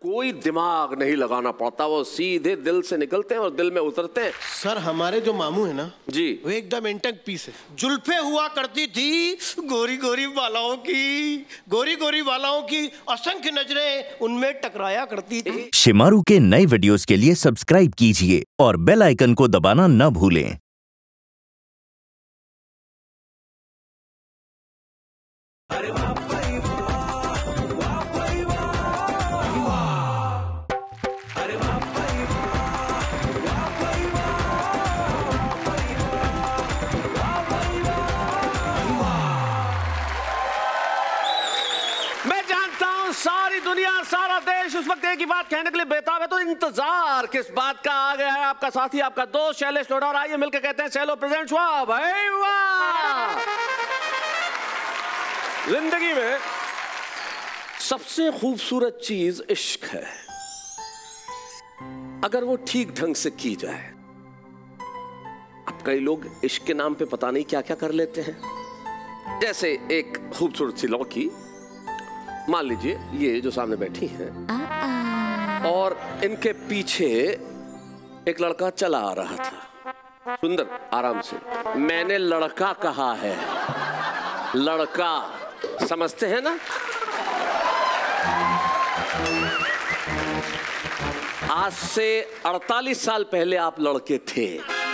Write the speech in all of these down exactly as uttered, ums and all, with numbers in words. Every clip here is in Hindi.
कोई दिमाग नहीं लगाना पड़ता, वो सीधे दिल से निकलते हैं और दिल में उतरते हैं। सर हमारे जो मामू है ना जी, वो एकदम इंटेक्ट पीस है। जुल्फे हुआ करती थी गोरी गोरी बालाओं की, गोरी गोरी बालाओं की असंख्य नजरें उनमें टकराया करती थी। शिमारू के नए वीडियोस के लिए सब्सक्राइब कीजिए और बेल आइकन को दबाना न भूलें। सारी दुनिया, सारा देश उस वक्त एक ही बात कहने के लिए बेताब है, तो इंतजार किस बात का। आ गया है आपका साथी, आपका दोस्त शैलेश लोढ़ा। आइए मिलकर कहते हैं चलो प्रेजेंट। वाह भाई वाह। जिंदगी में सबसे खूबसूरत चीज इश्क है, अगर वो ठीक ढंग से की जाए। अब कई लोग इश्क के नाम पे पता नहीं क्या क्या कर लेते हैं। जैसे एक खूबसूरत सी लड़की, मान लीजिए ये जो सामने बैठी हैं, और इनके पीछे एक लड़का चला आ रहा था सुंदर आराम से। मैंने लड़का कहा है, लड़का, समझते हैं ना। आज से अड़तालीस साल पहले आप लड़के थे,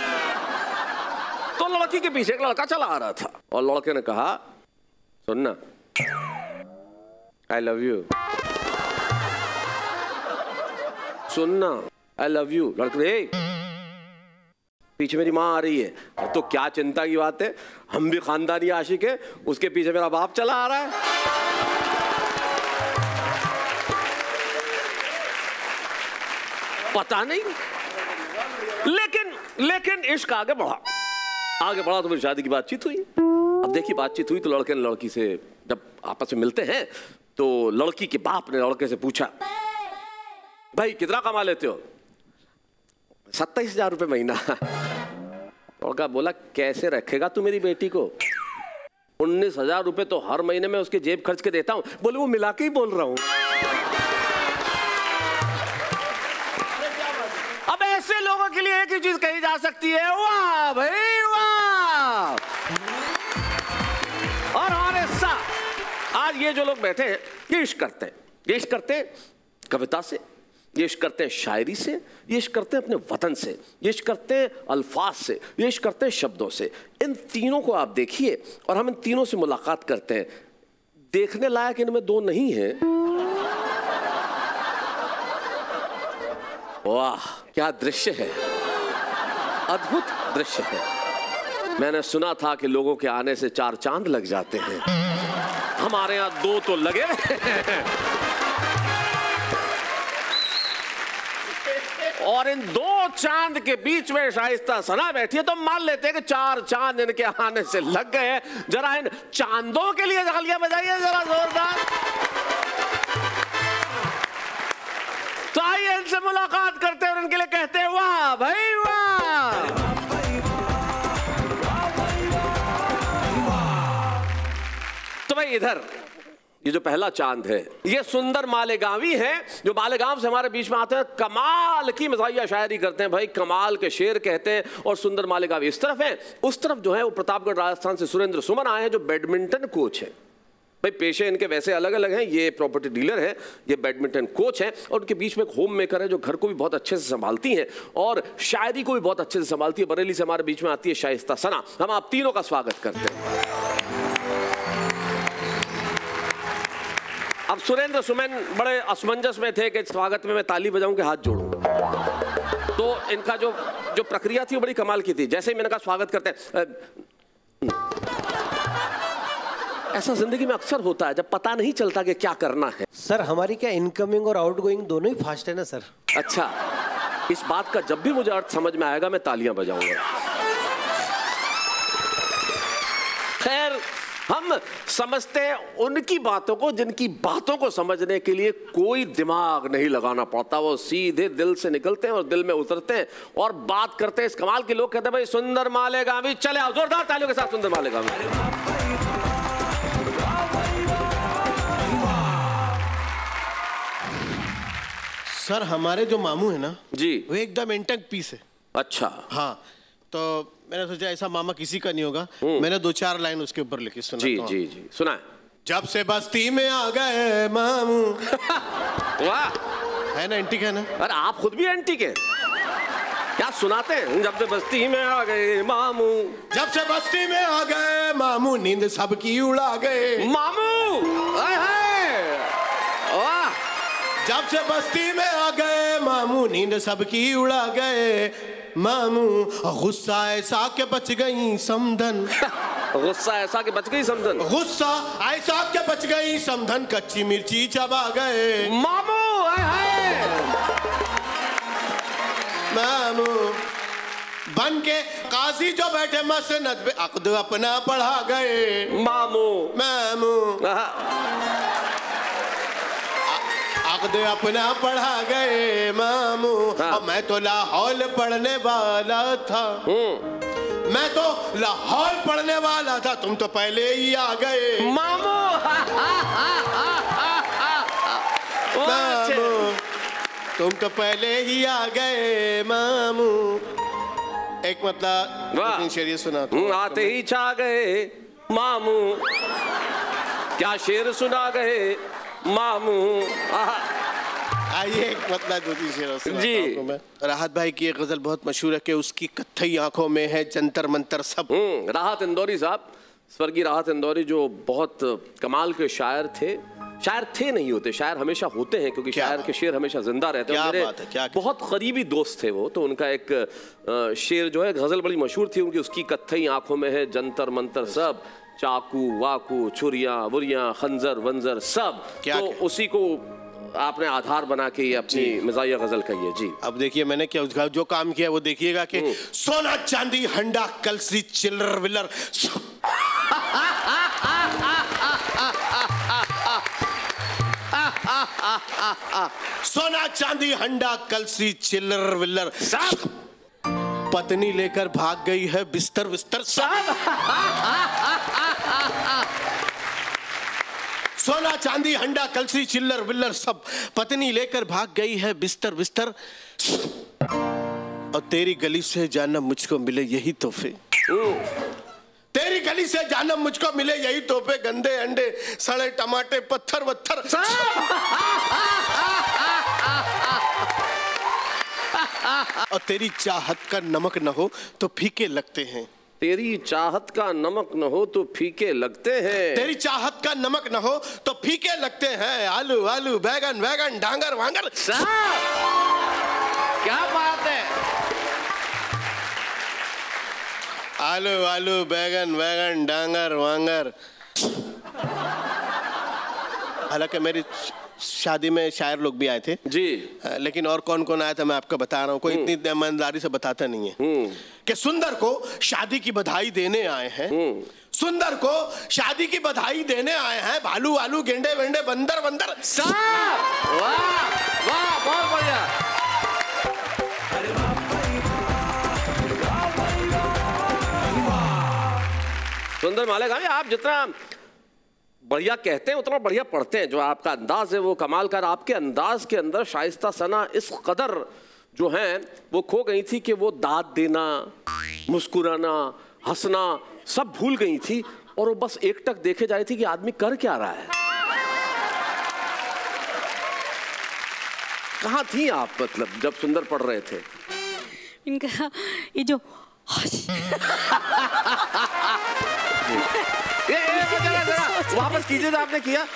तो लड़की के पीछे एक लड़का चला आ रहा था और लड़के ने कहा सुनना, I love you। सुनना, I love you। लड़के पीछे मेरी माँ आ रही है, तो क्या चिंता की बात है, हम भी खानदानी आशिक है, उसके पीछे मेरा बाप चला आ रहा है। पता नहीं, लेकिन लेकिन इश्क आगे बढ़ा, आगे बढ़ा तो फिर शादी की बातचीत हुई। अब देखिए बातचीत हुई तो लड़के ने लड़की से जब आपस में मिलते हैं तो लड़की के बाप ने लड़के से पूछा, भाई कितना कमा लेते हो? सत्ताईस हजार रुपये महीना। लड़का बोला कैसे रखेगा तू मेरी बेटी को? उन्नीस हजार रुपये तो हर महीने में उसके जेब खर्च के देता हूं। बोले वो मिला के ही बोल रहा हूं। अब ऐसे लोगों के लिए एक ही चीज कही जा सकती है, वाह भाई वाह। और हमारे साथ आज ये जो लोग बैठे हैं, ये इश्क करते हैं, ये इश्क करते हैं कविता से, ये इश्क करते हैं शायरी से, ये इश्क करते हैं अपने वतन से, ये इश्क करते हैं अल्फाज से, ये इश्क करते हैं शब्दों से। इन तीनों को आप देखिए और हम इन तीनों से मुलाकात करते हैं। देखने लायक इनमें दो नहीं है। वाह क्या दृश्य है, अद्भुत दृश्य है। मैंने सुना था कि लोगों के आने से चार चांद लग जाते हैं, हमारे यहां दो तो लगे। और इन दो चांद के बीच में शाइस्ता सना बैठी है, तो मान लेते हैं कि चार चांद इनके आने से लग गए हैं। जरा इन चांदों के लिए तालियां बजाइए जरा जोरदार। तो आइए इनसे मुलाकात करते हैं और इनके लिए कहते हैं वाह भाई वाह। तो भाई इधर ये जो पहला चांद है, ये सुंदर मालेगांवी है, जो मालेगांव से हमारे बीच में आते हैं, कमाल की मज़ाहिया शायरी करते हैं भाई, कमाल के शेर कहते हैं। और सुंदर मालेगांवी इस तरफ है, उस तरफ जो है वो प्रतापगढ़ राजस्थान से सुरेंद्र सुमन आए हैं, जो बैडमिंटन कोच है। भाई पेशे इनके वैसे अलग अलग हैं, ये प्रॉपर्टी डीलर हैं, ये बैडमिंटन कोच हैं, और उनके बीच में एक होम मेकर है जो घर को भी बहुत अच्छे से संभालती हैं और शायरी को भी बहुत अच्छे से संभालती है। बरेली से हमारे बीच में आती है शाइस्ता सना। हम आप तीनों का स्वागत करते हैं। अब सुरेंद्र सुमन बड़े असमंजस में थे कि स्वागत में मैं ताली बजाऊं कि हाथ जोड़ूं, तो इनका जो जो प्रक्रिया थी वो बड़ी कमाल की थी। जैसे ही मैंने कहा स्वागत करते हैं, ऐसा जिंदगी में अक्सर होता है जब पता नहीं चलता कि क्या करना है। सर हमारी क्या इनकमिंग और आउटगोइंग दोनों ही फास्ट है ना सर। अच्छा, इस बात का जब भी मुझे अर्थ समझ में आएगा मैं तालियां बजाऊंगा। खैर, हम समझते हैं उनकी बातों को जिनकी बातों को समझने के लिए कोई दिमाग नहीं लगाना पड़ता, वो सीधे दिल से निकलते हैं और दिल में उतरते हैं और बात करते हैं इस कमाल के। लोग कहते हैं भाई सुंदर मालेगांवी, चले आओ जोरदार तालियों के साथ सुंदर मालेगांवी। सर हमारे जो मामू है ना जी, वो एकदम इंटेक्ट पीस है। अच्छा। हाँ, तो मैंने सोचा ऐसा मामा किसी का नहीं होगा, मैंने दो चार लाइन उसके ऊपर लिखी, सुना। जी जी जी सुना। जब से बस्ती में आ गए मामू। वाह, है ना, एंटीक है ना। अरे आप खुद भी एंटीक हैं क्या सुनाते हैं? जब से बस्ती में आ गए मामू, जब से बस्ती में आ गए मामू, नींद सबकी उड़ा गए मामू। आए हाय, वाह। जब से बस्ती में आ गए मामू, नींद सबकी उड़ा गए मामू, गुस्सा ऐसा के बच गई समधन। गुस्सा ऐसा के बच गई समधन। गुस्सा ऐसा के बच गई समधन, कच्ची मिर्ची चबा गए मामू। आए हाय, मामू। बन के काजी जो बैठे मसनद पे अक़्द अपना पढ़ा गए मामू। मामू। अक़्द अपना पढ़ा गए मामू। हाँ। और मैं तो लाहौल पढ़ने वाला था, मैं तो लाहौल पढ़ने वाला था, तुम तो पहले ही आ गए मामू। मामू, तुम तो पहले ही आ गए मामू। एक मतलब शेर सुना तो आते ही छा गए मामू, क्या शेर सुना गए मामू। आइए एक मतलब दो तीन शेर सुनाता जी। हूं मैं। राहत भाई की एक गजल बहुत मशहूर है कि उसकी कत्थई आंखों में है जंतर मंतर सब। राहत इंदौरी साहब, स्वर्गीय राहत इंदौरी, जो बहुत कमाल के शायर थे। शायर थे नहीं होते, शायर हमेशा होते हैं, क्योंकि शायर के शेर हमेशा जिंदा रहते हैं। मेरे बात है, क्या बहुत करीबी दोस्त थे वो, तो उनका एक शेर जो है गजल बड़ी मशहूर थी उनकी, उसकी कत्थई आंखों में है जंतर मंतर सब, चाकू वाकू छुरियां बुरियां खंजर वंजर सब। क्या तो क्या? उसी को आपने आधार बना के ये अपनी मिजाजिया गजल कही है। जी, अब देखिए मैंने क्या जो काम किया वो देखिएगा कि सोना चांदी हंडा कलसी चिल्लर विल्लर। सोना चांदी हंडा कलसी चिल्लर विल्लर साहब। पत्नी लेकर भाग गई है बिस्तर बिस्तर सब। सोना चांदी हंडा कलसी चिल्लर विल्लर सब, पत्नी लेकर भाग गई है बिस्तर बिस्तर, और तेरी गली से जानब मुझको मिले यही तोहफे, तेरी गली से जानब मुझको मिले यही तोहफे, गंदे अंडे सड़े टमाटे पत्थर वत्थर। और तेरी चाहत का नमक न हो तो फीके लगते हैं, तेरी चाहत का नमक न हो तो फीके लगते हैं, तेरी चाहत का नमक न हो तो फीके लगते हैं, आलू आलू बैगन वैगन डांगर वांगर। क्या बात है। आलू आलू बैगन वैगन डांगर वांगर। हालांकि मेरी शादी में शायर लोग भी आए थे जी, लेकिन और कौन कौन आया था मैं आपको बता रहा हूँ, कोई इतनी ईमानदारी से बताता नहीं है कि सुंदर को शादी की बधाई देने आए हैं, सुंदर को शादी की बधाई देने आए हैं, भालू आलू गेंडे वेंडे बंदर बंदर। वाह वाह, बहुत बढ़िया। सुंदर मालेगावी, आप जितना बढ़िया कहते हैं उतना बढ़िया पढ़ते हैं। जो आपका अंदाज है वो कमाल का। आपके अंदाज के अंदर शाइस्ता सना इस कदर जो है वो खो गई थी कि वो दाद देना, मुस्कुराना, हंसना सब भूल गई थी, और वो बस एकटक देखे जा रही थी कि आदमी कर क्या रहा है। कहाँ थी आप, मतलब जब सुंदर पढ़ रहे थे? इनका ये जो ये, ये, जरा, जरा, वापस कीजिए जो आपने किया।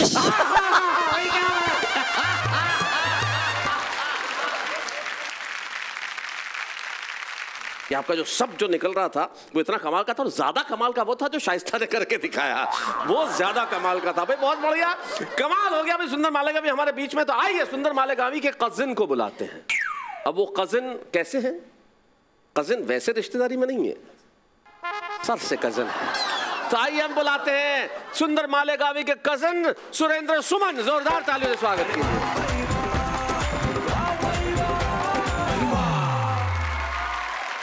ये आपका जो सब जो निकल रहा था वो इतना कमाल का था, और ज्यादा कमाल का वो था जो शाइस्ता ने करके दिखाया, वो ज्यादा कमाल का था। भाई बहुत बढ़िया, कमाल हो गया। भाई सुंदर मालेगावी हमारे बीच में, तो आइए सुंदर मालेगावी के कजिन को बुलाते हैं। अब वो कजिन कैसे हैं? कजिन वैसे रिश्तेदारी में नहीं है, सर से कजिन है। तो आइए हम बुलाते हैं सुंदर मालेगावी के कजिन सुरेंद्र सुमन। जोरदार तालियों से स्वागत कीजिए।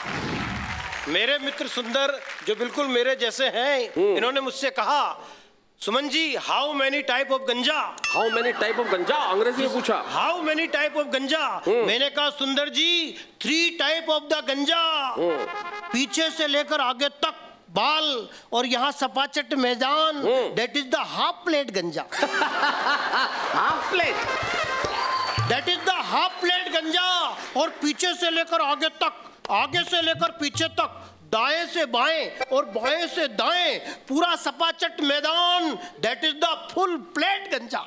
मेरे मित्र सुंदर जो बिल्कुल मेरे जैसे हैं, इन्होंने मुझसे कहा Suman ji, how many type of गंजा? हाउ मेनी टाइप ऑफ गंजा? अंग्रेजी में पूछा। हाउ मेनी टाइप ऑफ गंजा? मैंने कहा Sundar ji, three type of the गंजा। पीछे से लेकर आगे तक बाल और यहाँ सपाचट मैदान, that is the half plate गंजा। Half plate, that is the half plate गंजा। और पीछे से लेकर आगे तक, आगे से लेकर पीछे तक, दाएं से बाएं और बाएं से दाएं, पूरा सपाचट मैदान, that is the full plate गंजा।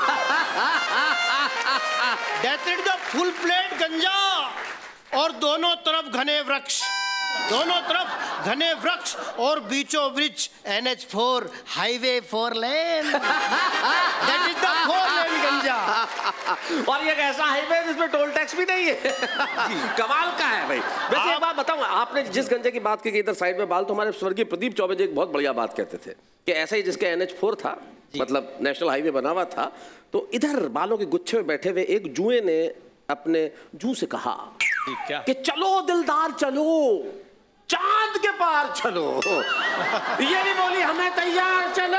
That is the full plate गंजा। और दोनों तरफ घने वृक्ष, दोनों तरफ घने वृक्ष और बीचों बीच N H four, highway four lane, that is the four lane गंजा। और ये एक ऐसा हाईवे जिसमें टोल टैक्स भी नहीं है। कमाल का है भाई। वैसे एक बात बताऊं, आपने जिस गंजे की बात की कि इधर साइड में बाल, तो हमारे स्वर्गीय प्रदीप चौबे जी एक बहुत बढ़िया बात कहते थे कि ऐसा ही जिसके एन एच फोर था, मतलब नेशनल हाईवे बना हुआ था, तो इधर बालों के गुच्छे में बैठे हुए एक जुए ने अपने जू से कहा क्या? कि चलो दिलदार चलो, चांद के पार चलो। ये नहीं बोली हमें तैयार चलो।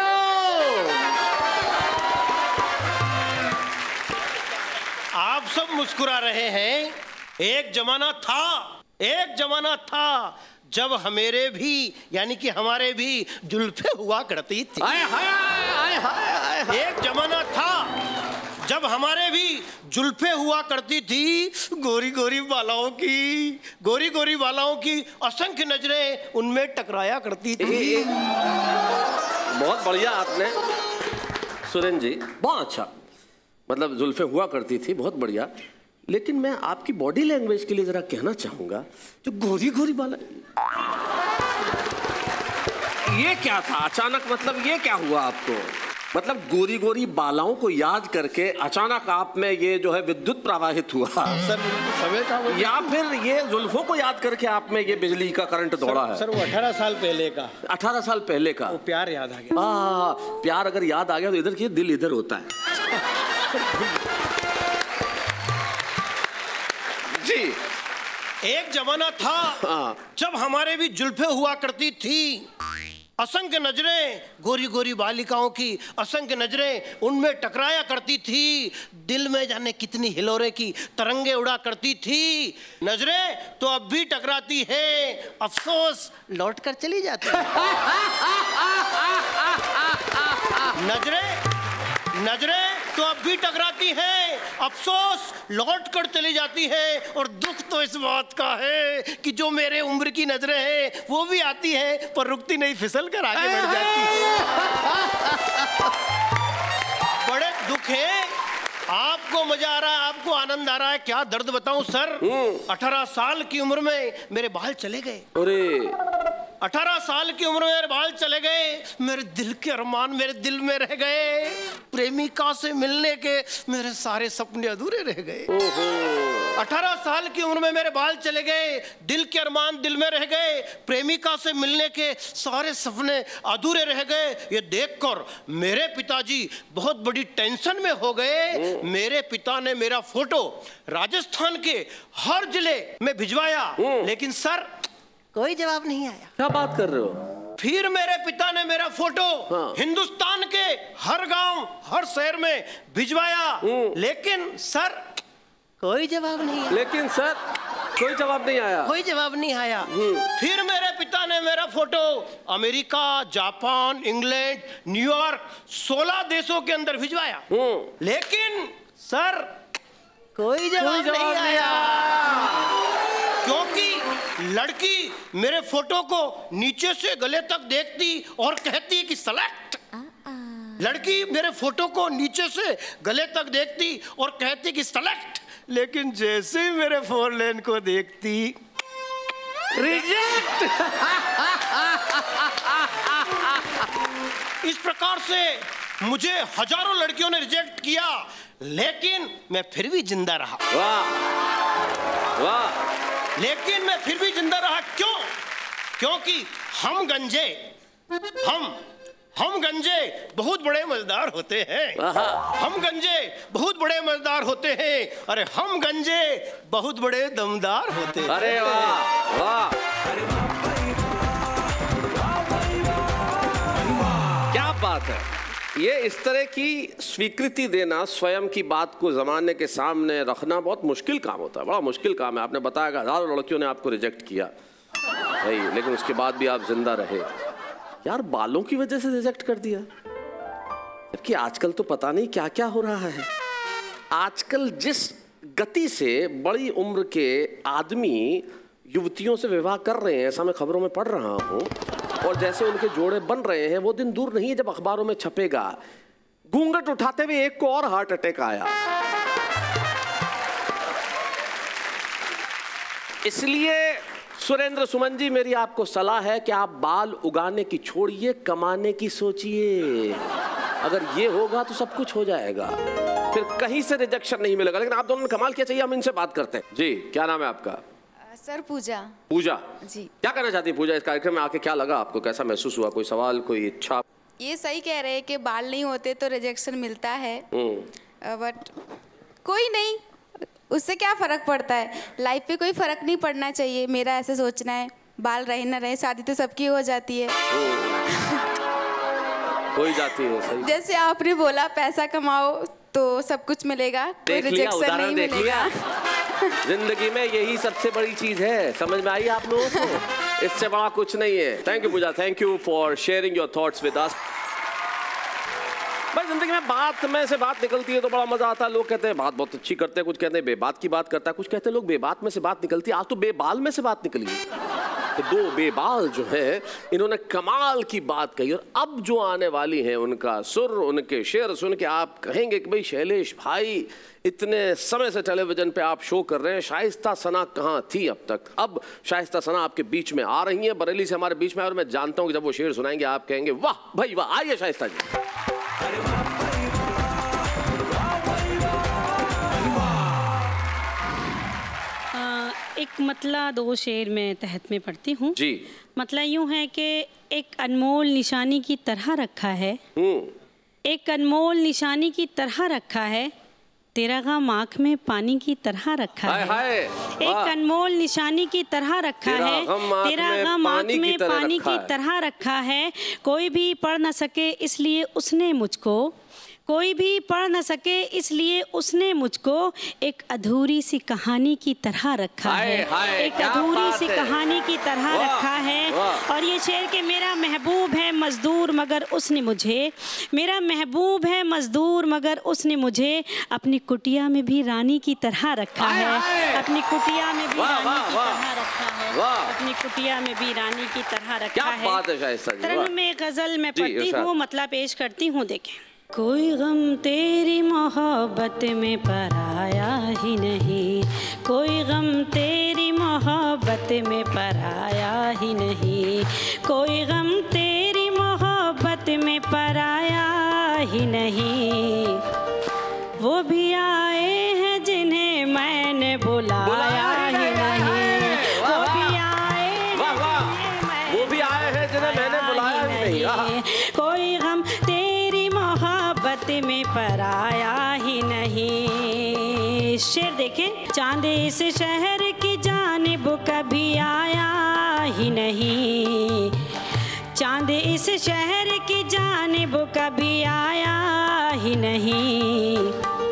आप सब मुस्कुरा रहे हैं। एक जमाना था, एक जमाना था जब हमेरे भी, यानी कि हमारे भी जुल्फे हुआ करती थी। आए हाय आए हाय आए। एक जमाना था जब हमारे भी जुल्फे हुआ करती थी, गोरी गोरी बालाओं की, गोरी गोरी बालाओं की असंख्य नजरें उनमें टकराया करती थी। बहुत बढ़िया आपने सुरेंद्र जी, बहुत अच्छा, मतलब जुल्फे हुआ करती थी, बहुत बढ़िया। लेकिन मैं आपकी बॉडी लैंग्वेज के लिए जरा कहना चाहूंगा, जो गोरी गोरी बाला, ये क्या था अचानक? मतलब ये क्या हुआ आपको? मतलब गोरी गोरी बालाओं को याद करके अचानक आप में ये जो है विद्युत प्रवाहित हुआ सर, समय का वो, या फिर ये जुल्फों को याद करके आप में ये बिजली का करंट दौड़ा है? सर वो अठारह साल पहले का, अठारह साल पहले का वो प्यार याद आ गया। आ, प्यार अगर याद आ गया तो इधर की दिल इधर होता है। जी, एक जमाना था जब हमारे भी जुल्फे हुआ करती थी, असंख्य नजरें गोरी गोरी बालिकाओं की, असंख्य नजरें उनमें टकराया करती थी। दिल में जाने कितनी हिलोरे की तरंगे उड़ा करती थी। नजरें तो अब भी टकराती है, अफसोस लौट कर चली जाती है। नजरें नजरें तो अब भी टकराती है, अफसोस लौट कर चली जाती है। और दुख तो इस बात का है कि जो मेरे उम्र की नजरें हैं वो भी आती है पर रुकती नहीं, फिसल कर आगे बढ़ जाती है। बड़े दुख है। आपको मजा आ रहा है, आपको आनंद आ रहा है, क्या दर्द बताऊं सर। अठारह साल की उम्र में मेरे बाल चले गए। अरे अठारह साल की उम्र में मेरे बाल चले गए। मेरे दिल के अरमान मेरे दिल में रह गए। प्रेमिका से मिलने के मेरे सारे सपने अधूरे रह गए। अठारह साल की उम्र में मेरे बाल चले गए, दिल के अरमान दिल में रह गए, प्रेमिका से मिलने के सारे सपने अधूरे रह गए। ये देखकर मेरे पिताजी बहुत बड़ी टेंशन में हो गए। मेरे पिता ने मेरा फोटो राजस्थान के हर जिले में भिजवाया, लेकिन सर कोई जवाब नहीं आया। क्या बात कर रहे हो? फिर मेरे पिता ने मेरा फोटो हाँ। हिंदुस्तान के हर गांव हर शहर में भिजवाया, लेकिन सर कोई जवाब नहीं आया। लेकिन सर कोई जवाब नहीं आया। कोई जवाब नहीं आया। फिर मेरे पिता ने मेरा photo America, Japan, England, New York, सोलह देशों के अंदर भिजवाया, लेकिन सर कोई जवाब, कोई जवाब नहीं, नहीं आया। क्योंकि लड़की मेरे फोटो को नीचे से गले तक देखती और कहती कि सेलेक्ट। लड़की मेरे फोटो को नीचे से गले तक देखती और कहती कि सेलेक्ट, लेकिन जैसे ही मेरे फोर लेन को देखती रिजेक्ट। इस प्रकार से मुझे हजारों लड़कियों ने रिजेक्ट किया, लेकिन मैं फिर भी जिंदा रहा। वाह वाह। लेकिन मैं फिर भी जिंदा रहा। क्यों? क्योंकि हम गंजे हम हम गंजे बहुत बड़े मजेदार होते हैं। हम गंजे बहुत बड़े मजेदार होते हैं। अरे हम गंजे बहुत बड़े दमदार होते हैं। अरे वाह वाह, क्या बात है। ये इस तरह की स्वीकृति देना, स्वयं की बात को ज़माने के सामने रखना बहुत मुश्किल काम होता है, बड़ा मुश्किल काम है। आपने बताया कि हज़ारों लड़कियों ने आपको रिजेक्ट किया भाई, लेकिन उसके बाद भी आप जिंदा रहे। यार बालों की वजह से रिजेक्ट कर दिया, जबकि आजकल तो पता नहीं क्या क्या हो रहा है। आजकल जिस गति से बड़ी उम्र के आदमी युवतियों से विवाह कर रहे हैं, ऐसा मैं खबरों में पढ़ रहा हूँ, और जैसे उनके जोड़े बन रहे हैं, वो दिन दूर नहीं है जब अखबारों में छपेगा घूंघट उठाते हुए एक को और हार्ट अटैक आया। इसलिए सुरेंद्र सुमन जी, मेरी आपको सलाह है कि आप बाल उगाने की छोड़िए, कमाने की सोचिए। अगर ये होगा तो सब कुछ हो जाएगा, फिर कहीं से रिजेक्शन नहीं मिलेगा। लेकिन आप दोनों ने कमाल किया, चाहिए हम इनसे बात करते हैं। जी, क्या नाम है आपका? सर पूजा। पूजा जी, क्या कहना चाहती है पूजा? इस कार्यक्रम में आके क्या लगा आपको, कैसा महसूस हुआ? कोई सवाल, कोई इच्छा? ये सही कह रहे हैं कि बाल नहीं होते तो रिजेक्शन मिलता है, बट कोई नहीं, उससे क्या फर्क पड़ता है? लाइफ पे कोई फर्क नहीं पड़ना चाहिए, मेरा ऐसे सोचना है। बाल रहे ना रहे, शादी तो सबकी हो जाती है। हो जाती है, सही। जैसे आपने बोला पैसा कमाओ तो सब कुछ मिलेगा, कोई रिजेक्शन नहीं मिलेगा। जिंदगी में यही सबसे बड़ी चीज है, समझ में आई आप लोगों को? इससे बड़ा कुछ नहीं है। Thank you Puja, thank you for sharing your thoughts with us. भाई जिंदगी में बात में से बात निकलती है तो बड़ा मजा आता है। लोग कहते हैं बात बहुत अच्छी करते हैं, कुछ कहते हैं बेबात की बात करता है, कुछ कहते हैं लोग बेबात में से बात निकलती है। आज तो बेबाल में से बात निकली है। तो दो बेबाल जो है, इन्होंने कमाल की बात कही, और अब जो आने वाली है उनका सुर, उनके शेर सुन के आप कहेंगे कि भाई शैलेश भाई, इतने समय से टेलीविजन पे आप शो कर रहे हैं, शाइस्ता सना कहाँ थी अब तक? अब शाइस्ता सना आपके बीच में आ रही हैं, बरेली से हमारे बीच में, और मैं जानता हूँ कि जब वो शेर सुनाएंगे आप कहेंगे वाह भाई वाह। आइए शाइस्ता जी। एक मतला दो शेर में तहत में पढ़ती हूँ जी। मतला यूँ है कि एक अनमोल निशानी की तरह रखा है, एक अनमोल निशानी की तरह रखा है, तेरा गम आँख में पानी की तरह रखा हाय है। हाय, एक अनमोल निशानी की तरह रखा है, तेरा गम आँख में पानी की तरह रखा है। कोई भी पढ़ न सके इसलिए उसने मुझको, कोई भी पढ़ न सके इसलिए उसने मुझको एक अधूरी सी कहानी की तरह रखा है, एक अधूरी सी कहानी की तरह रखा है। और ये शेर के मेरा महबूब है मजदूर मगर उसने मुझे, मेरा महबूब है मजदूर मगर उसने मुझे अपनी कुटिया में भी रानी की तरह रखा है, अपनी कुटिया में भी रानी की तरह रखा है, अपनी कुटिया में भी रानी की तरह रखा है। तरन में गजल में पढ़ती हूँ, मतलब पेश करती हूँ। देखें, कोई गम तेरी मोहब्बत में पराया ही नहीं, कोई गम तेरी मोहब्बत में पराया ही नहीं, कोई गम तेरी मोहब्बत में पराया ही नहीं। वो भी आए हैं जिन्हें मैंने बुलाया ही नहीं, वो भी आए हैं, वो भी आए हैं जिन्हें मैंने बुलाया ही नहीं। कोई गम तेरी मोहब्बत में पराया ही नहीं। शेर देखें, चांद इस शहर की जानिब कभी आया ही नहीं, चांद इस शहर की जानिब कभी आया ही नहीं,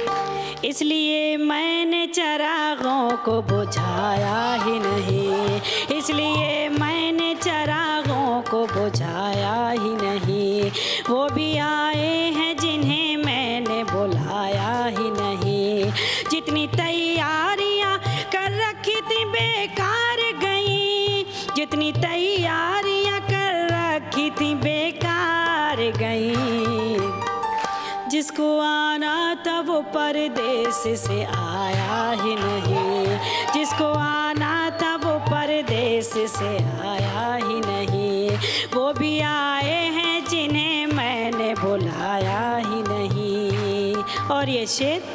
इसलिए मैंने चरागों को बुझाया ही नहीं, इसलिए मैंने चरागों को बुझाया ही नहीं। वो भी आए हैं जिन्हें मैंने बुलाया ही नहीं, जितनी तैयारियां कर रखी थी बेकार गई, जितनी तैयारियां कर रखी थी बेकार गई, जिसको आना था वो परदेस से आया ही नहीं, जिसको आना था वो परदेस से आया ही नहीं। वो भी आए हैं जिन्हें मैंने बुलाया ही नहीं। और ये शेर,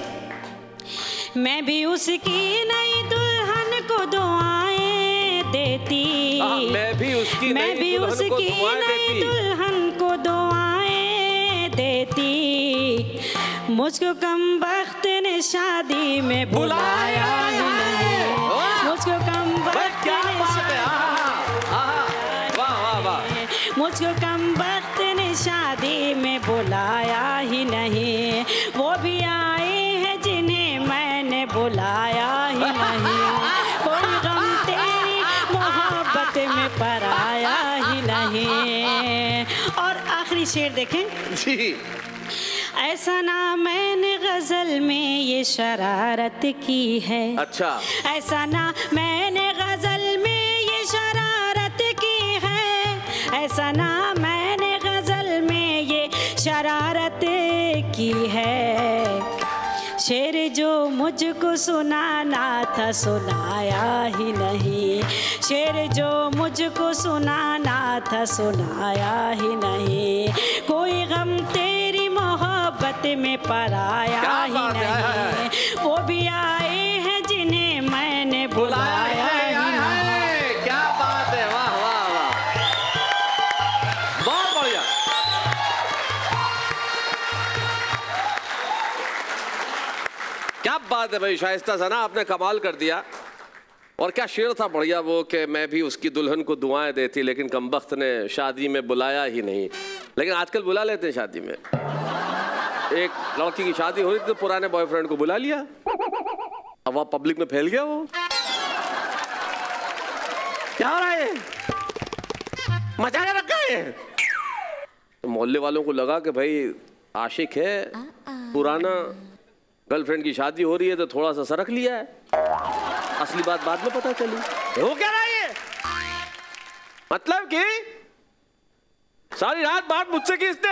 मैं भी उसकी नई दुल्हन को दुआएं देती, मैं भी उसकी मैं भी उसकी नई दुल्हन को दुआएं देती, मुझको कम वक्त ने शादी में बुलाया ही नहीं, मुझको कम वक्त ने मुझको कम वक्त ने शादी में बुलाया आया ही नहीं, कोई गम तेरी मोहब्बत में पराया ही नहीं। और आखिरी शेर देखें जी। ऐसा ना मैंने गजल में ये शरारत की है, अच्छा, ऐसा ना मैंने गजल में ये शरारत की है, ऐसा ना मैंने गजल में ये शरारत की है। शेर जो मुझको सुनाना था सुनाया ही नहीं, शेर जो मुझको सुनाना था सुनाया ही नहीं, कोई गम तेरी मोहब्बत में पराया ही नहीं, वो भी आए हैं जिन्हें मैंने बुलाया ही नहीं। क्या बात है, वाह वाह वाह, बहुत बढ़िया। क्या बात है भाई, शाइस्ता सना आपने कमाल कर दिया। और क्या शेर था बढ़िया वो कि मैं भी उसकी दुल्हन को दुआएं देती लेकिन कमबख्त ने शादी में बुलाया ही नहीं। लेकिन आजकल बुला लेते हैं शादी में। एक लड़की की शादी हो रही थी तो पुराने बॉयफ्रेंड को बुला लिया, अब वह पब्लिक में फैल गया। वो क्या हो रहा है, मजा क्या रखा है। तो मोहल्ले वालों को लगा कि भाई आशिक है, पुराना गर्लफ्रेंड की शादी हो रही है तो थोड़ा सा सरक लिया है। असली बात बाद में पता चली। वो क्या रहा है, मतलब कि सारी रात बात मुझसे की इसने,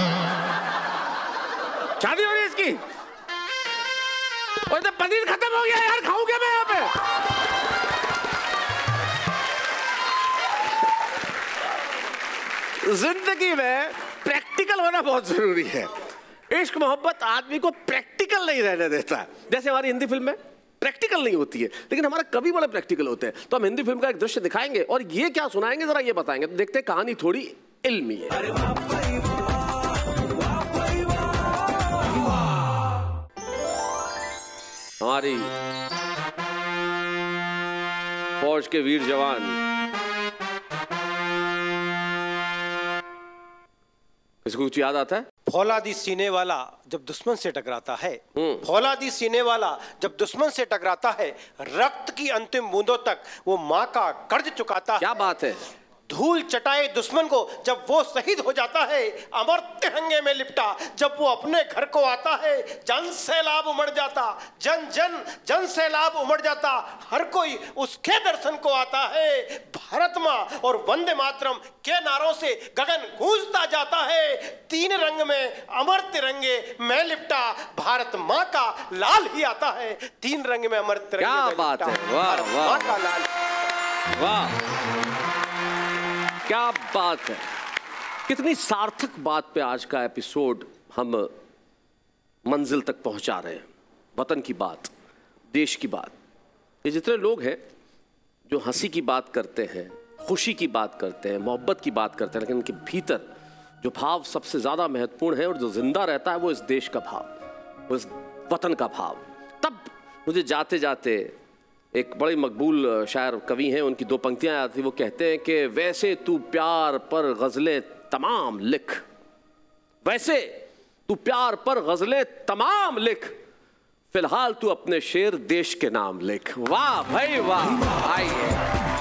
शादी हो रही है इसकी, और तो पनीर खत्म हो गया यार, खाऊं क्या मैं यहाँ पे। जिंदगी में प्रैक्टिकल होना बहुत जरूरी है। इश्क मोहब्बत आदमी को प्रैक्टिकल नहीं रहने देता। जैसे हमारी हिंदी फिल्म में प्रैक्टिकल नहीं होती है, लेकिन हमारे कवि बड़े प्रैक्टिकल होते हैं। तो हम हिंदी फिल्म का एक दृश्य दिखाएंगे और ये क्या सुनाएंगे जरा ये बताएंगे। तो देखते हैं, कहानी थोड़ी इल्मी है। हमारी फौज के वीर जवान, इसको कुछ याद आता है? फौलादी सीने वाला जब दुश्मन से टकराता है, फौलादी सीने वाला जब दुश्मन से टकराता है, रक्त की अंतिम बूंदों तक वो माँ का कर्ज चुकाता है। क्या बात है। धूल चटाए दुश्मन को जब वो शहीद हो जाता है, अमर तिरंगे में लिपटा जब वो अपने घर को आता है, जन सैलाब उमड़ जाता, जन जन जन सैलाब उमड़ जाता, हर कोई उसके दर्शन को आता है। भारत माँ और वंदे मातरम के नारों से गगन गूंजता जाता है। तीन रंग में अमर तिरंगे में लिपटा, भारत माँ का लाल ही आता है। तीन रंग में अमर तिरंगे क्या बात है, वाह वाह का लाल, वाह क्या बात है। कितनी सार्थक बात पे आज का एपिसोड हम मंजिल तक पहुंचा रहे हैं। वतन की बात, देश की बात। ये जितने लोग हैं जो हंसी की बात करते हैं, खुशी की बात करते हैं, मोहब्बत की बात करते हैं, लेकिन उनके भीतर जो भाव सबसे ज़्यादा महत्वपूर्ण है और जो जिंदा रहता है वो इस देश का भाव, वो इस वतन का भाव। तब मुझे जाते जाते एक बड़े मकबूल शायर कवि हैं, उनकी दो पंक्तियां याद थी। वो कहते हैं कि वैसे तू प्यार पर गज़लें तमाम लिख, वैसे तू प्यार पर गज़लें तमाम लिख, फिलहाल तू अपने शेर देश के नाम लिख। वाह भाई वाह। आइए